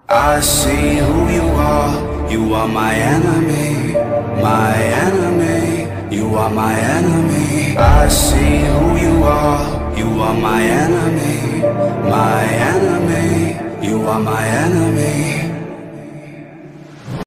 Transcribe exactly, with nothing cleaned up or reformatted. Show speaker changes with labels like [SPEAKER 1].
[SPEAKER 1] I see who you are, you are my enemy, my enemy, you are my enemy. I see who you are, you are my enemy, my enemy, you are my enemy.